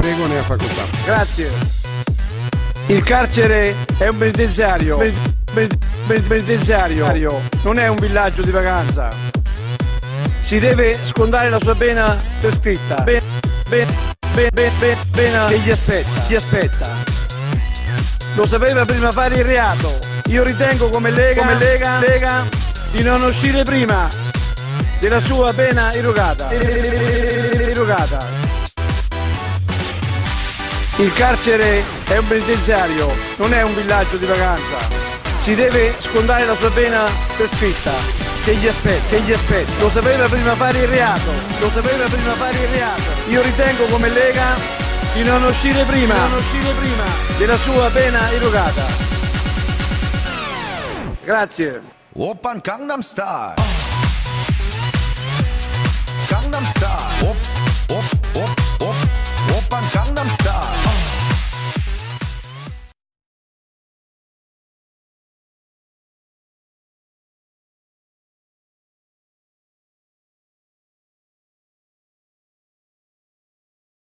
Prego, ne ha facoltà. Grazie. Il carcere è un penitenziario. Penitenziario. Non è un villaggio di vacanza. Si deve scontare la sua pena prescritta. Pena che gli aspetta. Lo sapeva prima fare il reato. Io ritengo come Lega di non uscire prima della sua pena erogata. Il carcere è un penitenziario, non è un villaggio di vacanza. Si deve scontare la sua pena prescritta, che gli aspetta. Lo sapeva prima fare il reato. Io ritengo come Lega di non uscire prima della sua pena erogata. Grazie. Oppan Gangnam Style. Gangnam Style.